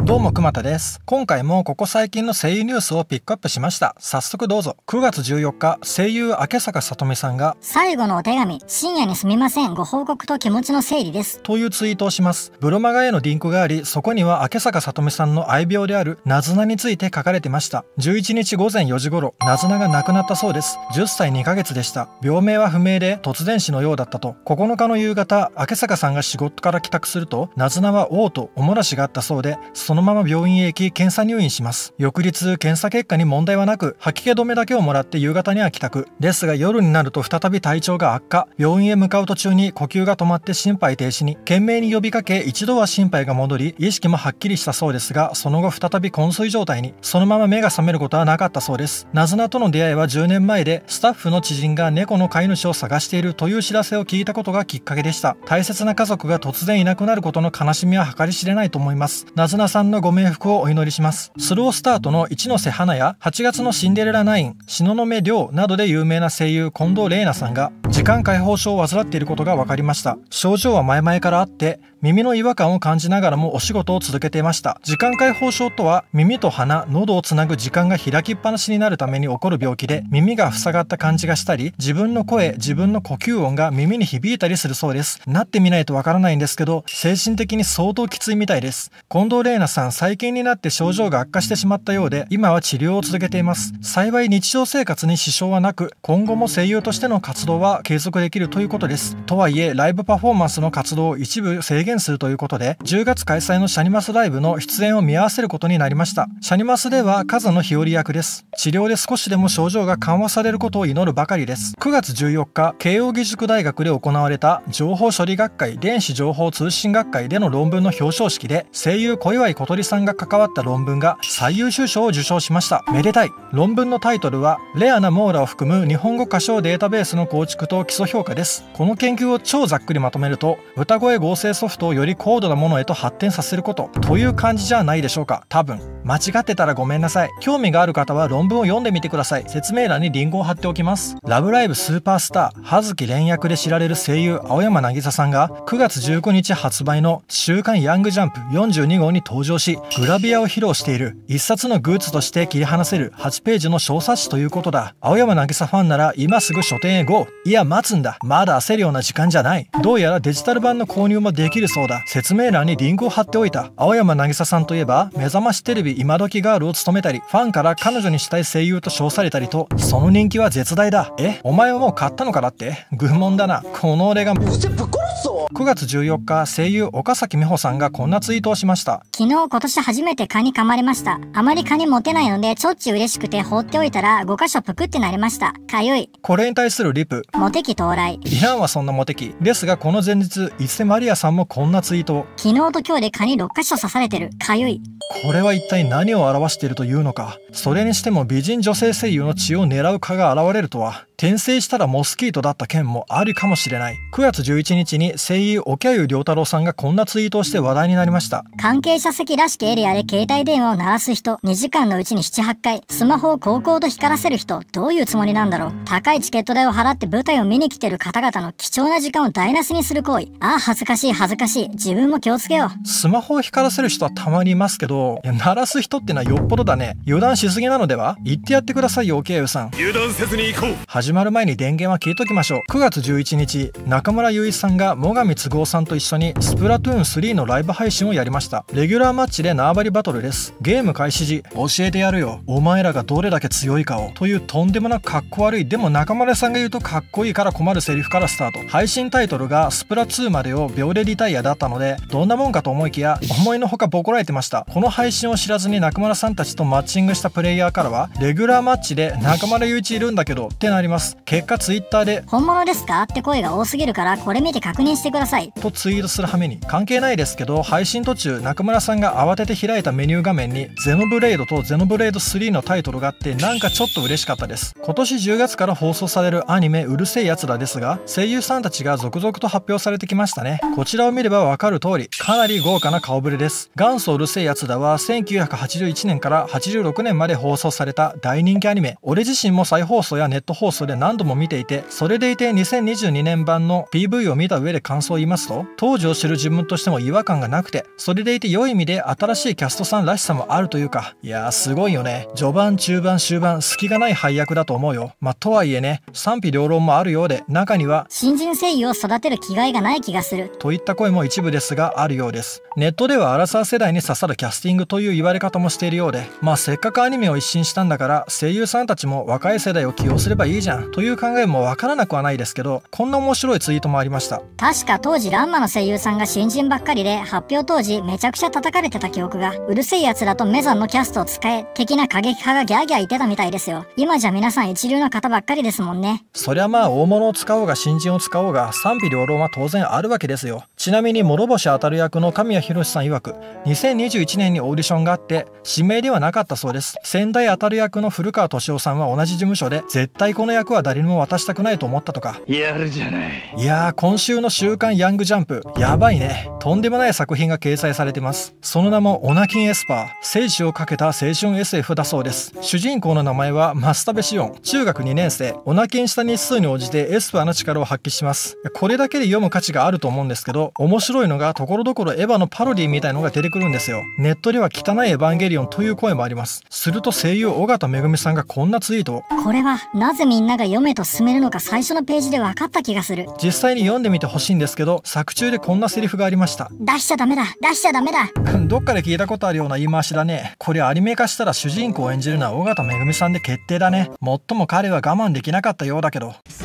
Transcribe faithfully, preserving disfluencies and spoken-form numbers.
どうも熊田です。今回もここ最近の声優ニュースをピックアップしました。早速どうぞ。くがつじゅうよっか、声優明坂さとみさんが最後のお手紙、深夜にすみません、ご報告と気持ちの整理ですというツイートをします。ブロマガへのリンクがあり、そこには明坂さとみさんの愛病であるナズナについて書かれてました。じゅういちにちごぜんよじ頃、ナズナが亡くなったそうです。じゅっさいにかげつでした。病名は不明で突然死のようだったと。ここのかの夕方、明坂さんが仕事から帰宅すると、ナズナは嘔吐、おもらしがあったそうで、そのまま病院へ行き検査入院します。翌日検査結果に問題はなく、吐き気止めだけをもらって夕方には帰宅ですが、夜になると再び体調が悪化。病院へ向かう途中に呼吸が止まって心肺停止に。懸命に呼びかけ、一度は心肺が戻り意識もはっきりしたそうですが、その後再び昏睡状態に。そのまま目が覚めることはなかったそうです。ナズナとの出会いはじゅうねんまえで、スタッフの知人が猫の飼い主を探しているという知らせを聞いたことがきっかけでした。大切な家族が突然いなくなることの悲しみは計り知れないと思います。ナズナさんのご冥福をお祈りします。スロースタートの一ノ瀬花やはちがつのシンデレラナイン、東雲亮などで有名な声優近藤玲奈さんが時間解放症を患っていることが分かりました。症状は前々からあって耳の違和感を感じながらもお仕事を続けていました。時間解放症とは耳と鼻、喉をつなぐ時間が開きっぱなしになるために起こる病気で、耳が塞がった感じがしたり、自分の声、自分の呼吸音が耳に響いたりするそうです。なってみないとわからないんですけど、精神的に相当きついみたいです。近藤玲奈さん、最近になって症状が悪化してしまったようで、今は治療を続けています。幸い日常生活に支障はなく、今後も声優としての活動は継続できるということです。とはいえ、ライブパフォーマンスの活動を一部制限するということで、じゅうがつ開催のシャニマスライブの出演を見合わせることになりました。シャニマスでは数の日和役です。治療で少しでも症状が緩和されることを祈るばかりです。くがつじゅうよっか、慶應義塾大学で行われた情報処理学会電子情報通信学会での論文の表彰式で、声優小岩井小鳥さんが関わった論文が最優秀賞を受賞しました。めでたい。論文のタイトルは、レアな網羅を含む日本語歌唱データベースの構築と基礎評価です。この研究を超ざっくりまとめると、歌声合成ソフトをより高度なものへと発展させることという感じじゃないでしょうか。多分間違ってたらごめんなさい。興味がある方は論文を読んでみてください。説明欄にリンクを貼っておきます。ラブライブスーパースター葉月蓮役で知られる声優青山渚さんがくがつじゅうくにち発売の週刊ヤングジャンプよんじゅうにごうに登場し、グラビアを披露している一冊のグッズとして切り離せるはちページの小冊子ということだ。青山渚ファンなら今すぐ書店へ ゴー。 いや待つんだ、まだ焦るような時間じゃない。どうやらデジタル版の購入もできるそうだ。説明欄にリンクを貼っておいた。青山渚さんといえば目覚ましテレビ今時ガールを務めたり、ファンから彼女にしたい声優と称されたりと、その人気は絶大だ。え、お前はもう買ったのかだって。愚問だな。この俺がくがつじゅうよっか、声優岡崎美穂さんがこんなツイートをしました。 昨日今年初めて蚊に噛まれました。あまり蚊に持てないのでちょっち嬉しくて放っておいたらごかしょぷくってなりました。かゆい。 これに対するリプ、 モテ期到来。 いらんわそんなモテ期。ですがこの前日、伊勢マリアさんもこんなツイートを。 昨日と今日で蚊にろっかしょ刺されてる。かゆい。 これは一体何を表しているというのか。それにしても美人女性声優の血を狙う蚊が現れるとは。転生したらモスキートだった件もあるかもしれない。くがつじゅういちにちに声優沖合良太郎さんがこんなツイートをして話題になりました。 関係者席らしきエリアで携帯電話を鳴らす人、にじかんのうちになな、はちかい、スマホをこうこうと光らせる人、どういうつもりなんだろう。高いチケット代を払って舞台を見に来てる方々の貴重な時間を台無しにする行為。ああ恥ずかしい恥ずかしい。自分も気をつけよう。スマホを光らせる人はたまにいますけど、いや鳴らす人ってのはよっぽどだね。油断しすぎなのでは。言ってやってくださいよ沖合さん。 油断せずに行こう。 始まる前に電源は聞いときましょう。くがつじゅういちにち、中村雄一さんが最上都合さんと一緒にスプラトゥーンスリーのライブ配信をやりました。レギュラーマッチで縄張りバトルです。ゲーム開始時、教えてやるよ、お前らがどれだけ強いかを、というとんでもなくかっこ悪い、でも中村さんが言うとかっこいいから困るセリフからスタート。配信タイトルがスプラツーまでを秒でリタイアだったので、どんなもんかと思いきや思いのほかボコられてました。この配信を知らずに中村さんたちとマッチングしたプレイヤーからは、レギュラーマッチで中村雄一いるんだけどってなります。結果ツイッターで本物ですかって声が多すぎるからこれ見て確認してくださいとツイートする羽目に。関係ないですけど、配信途中中村さんが慌てて開いたメニュー画面にゼノブレイドとゼノブレイドスリーのタイトルがあって、なんかちょっと嬉しかったです。今年じゅうがつから放送されるアニメうるせえやつらですが、声優さんたちが続々と発表されてきましたね。こちらを見ればわかる通り、かなり豪華な顔ぶれです。元祖うるせえやつらはせんきゅうひゃくはちじゅういちねんからはちじゅうろくねんまで放送された大人気アニメ。俺自身も再放送やネット放送で何度も見ていて、それでいてにせんにじゅうにねんばんの ピーブイ を見た上でで感想を言いますと、当時を知る自分としても違和感がなくて、それでいて良い意味で新しいキャストさんらしさもあるというか、いやーすごいよね。序盤中盤終盤隙がない配役だと思うよ。まあとはいえね、賛否両論もあるようで、中には新人声優を育てる気概がない気がするといった声も一部ですがあるようです。ネットではアラサー世代に刺さるキャスティングという言われ方もしているようで、まあせっかくアニメを一新したんだから声優さんたちも若い世代を起用すればいいじゃんという考えもわからなくはないですけど、こんな面白いツイートもありました。 確か当時ランマの声優さんが新人ばっかりで、発表当時めちゃくちゃ叩かれてた記憶が、うるせえやつらとメザンのキャストを使え的な過激派がギャーギャー言ってたみたいですよ。今じゃ皆さん一流の方ばっかりですもんね。 そりゃまあ大物を使おうが新人を使おうが賛否両論は当然あるわけですよ。ちなみに諸星当たる役の神谷博さん曰く、にせんにじゅういちねんにオーディションがあって指名ではなかったそうです。先代当たる役の古川敏夫さんは同じ事務所で、絶対この役は誰にも渡したくないと思ったとか。 やるじゃない。 いやー今週の週刊ヤングジャンプやばいね。とんでもない作品が掲載されてます。その名もオナキンエスパー、生死をかけた青春 エスエフ だそうです。主人公の名前は増田部紫音、中学にねん生。オナキンした日数に応じてエスパーの力を発揮します。これだけで読む価値があると思うんですけど、面白いのがところどころエヴァのパロディみたいのが出てくるんですよ。ネットでは汚いエヴァンゲリオンという声もあります。すると声優尾形めぐみさんがこんなツイートを。 これはなぜみんなが読めと勧めるのか最初のページで分かった気がする。 実際に読んでみてほしいんですけど、作中でこんなセリフがありました。 出しちゃダメだ出しちゃダメだどっかで聞いたことあるような言い回しだね。これアニメ化したら主人公を演じるのは尾形めぐみさんで決定だね。もっとも彼は我慢できなかったようだけど。